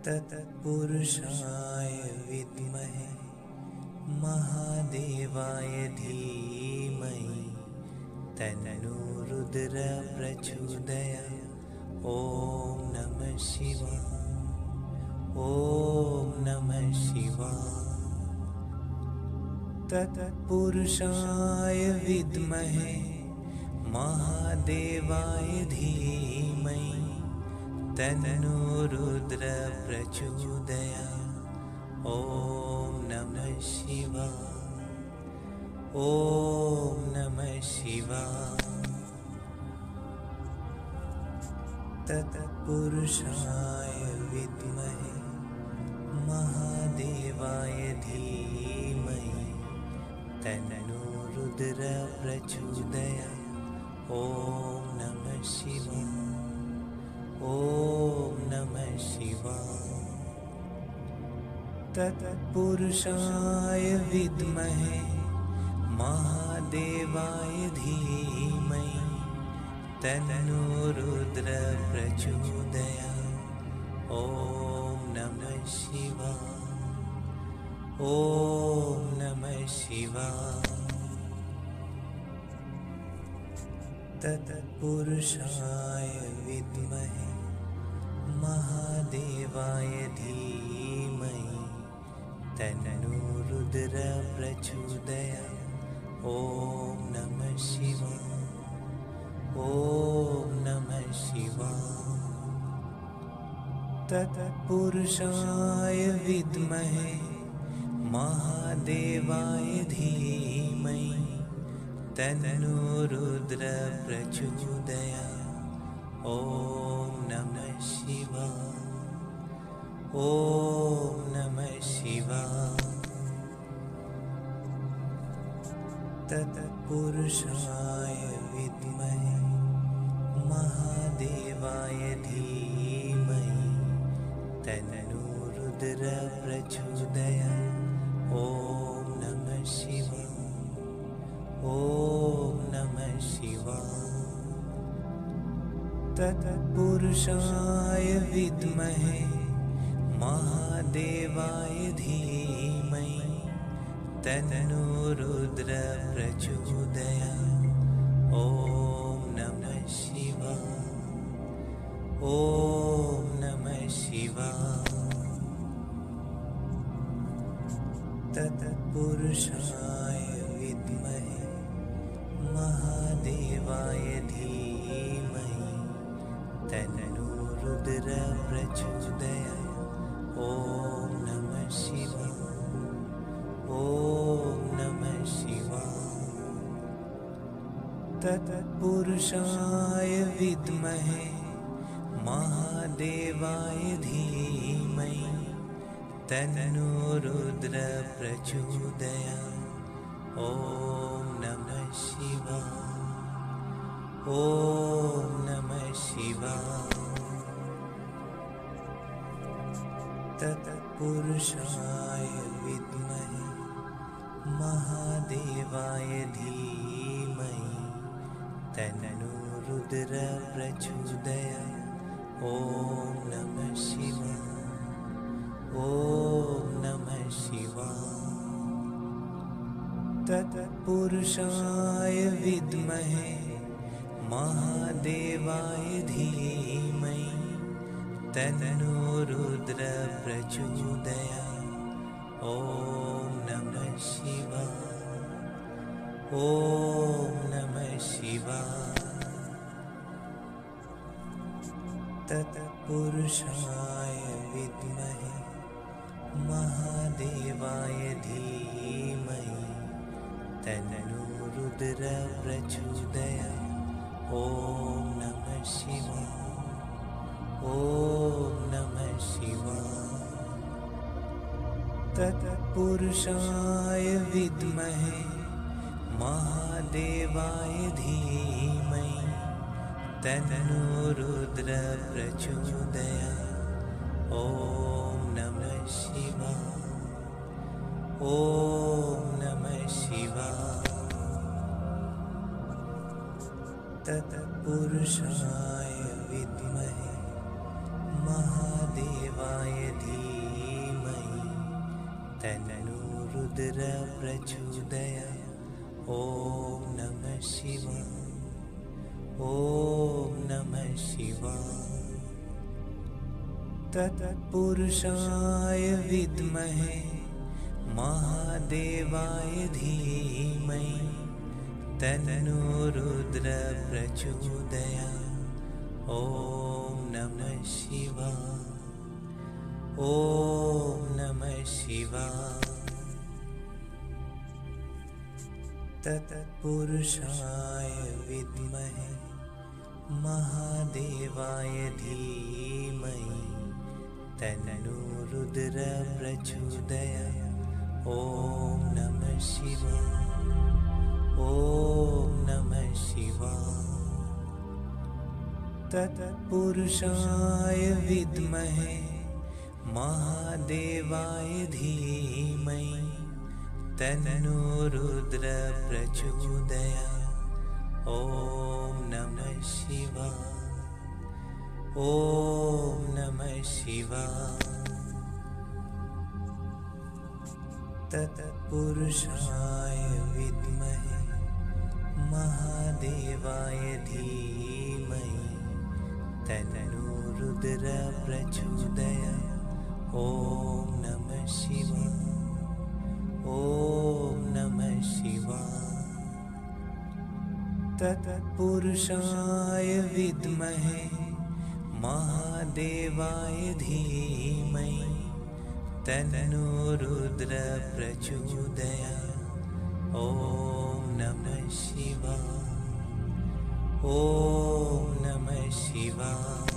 तत्पुरुषाय विद्महे महादेवाय धीमहि तन्नो रुद्रः प्रचोदयात्। ॐ नमः शिवाय। ॐ नमः शिवाय। तत्पुरुषाय विद्महे महादेवाय धीमहि तन्नो रुद्रः प्रचोदयात्। ॐ नमः शिवाय। ॐ नमः शिवाय। तत्पुरुषाय विद्महे महादेवाय धीमहि तन्नो रुद्रः प्रचोदयात्। ॐ नमः शिवाय। ॐ नमः शिवाय। तत्पुरुषाय विद्महे महादेवाय धीमहि तन्नो रुद्रः प्रचोदयात्। ॐ नमः शिवाय। ॐ नमः शिवाय। तत्पुरुषाय विद्महे महादेवाय धीमहि तन्नो रुद्रः प्रचोदयात्। ॐ नमः शिवाय। ॐ नमः शिवाय। तत्पुरुषाय विद्महे महादेवाय धीमहि तन्नो रुद्रः प्रचोदयात्। ॐ नमः शिवाय। ॐ नमः शिवाय। तत्पुरुषाय विद्महे महादेवाय धीमहि तन्नो रुद्रः प्रचोदयात्। ॐ नमः शिवाय। ॐ नमः शिवाय। तत्पुरुषाय विद्महे महादेवाय धीमहि तन्नो रुद्रः प्रचोदयात्। ॐ नमः शिवाय। ॐ नमः शिवाय। तत्पुरुषाय विद्महे महादेवाय धीमहि तन्नो रुद्रः प्रचोदयात्। ॐ नमः शिवाय। ॐ नमः शिवाय। तत्पुरुषाय विद्महे महादेवाय धीमहि तन्नो रुद्रः प्रचोदयात्। ॐ नमः शिवाय। ॐ नमः शिवाय। तत्पुरुषाय विद्महे महादेवाय धीमहि तन्नो रुद्रः प्रचोदयात्। ॐ नमः शिवाय। ॐ नमः शिवाय। तत्पुरुषाय विद्महे महादेवाय धीमहि तन्नो रुद्रः प्रचोदयात्। ॐ नमः शिवाय। ॐ नमः शिवाय। तत्पुरुषाय विद्महे महादेवाय धीमहि तन्नो रुद्रः प्रचोदयात्। ॐ नमः शिवाय। ॐ नमः शिवाय। तत्पुरुषाय विद्महे महादेवाय धीमहि तन्नो रुद्रः प्रचोदयात्। ॐ नमः शिवाय। ॐ नमः शिवाय। तत्पुरुषाय विद्महे महादेवाय तन्नो रुद्र प्रचोदयात्। ॐ नमः शिवाय। ॐ नमः शिवाय। तत्पुरुषाय विद्महे महादेवाय धीमहि तन्नो रुद्र प्रचोदयात्। ॐ नमः शिवाय। ॐ नमः शिवाय। तत्पुरुषाय विद्महे महादेवाय धीमहि तन्नो रुद्र प्रचोदयात्। ॐ नमः शिवाय। ॐ नमः शिवाय। तत्पुरुषाय विद्महे महादेवाय धीमहि तन्नो रुद्र प्रचोदयात्। ॐ नमः शिवाय। ॐ नमः शिवाय। तत्पुरुषाय विद्महे महादेवाय धीमहि तन्नो रुद्र प्रचोदयात्। ॐ नमः शिवाय। ॐ नमः शिवाय। तत्पुरुषाय विद्महे महादेवाय धीमहि तन्नो रुद्र प्रचोदयात्। ॐ नमः शिवाय। ॐ नमः शिवाय।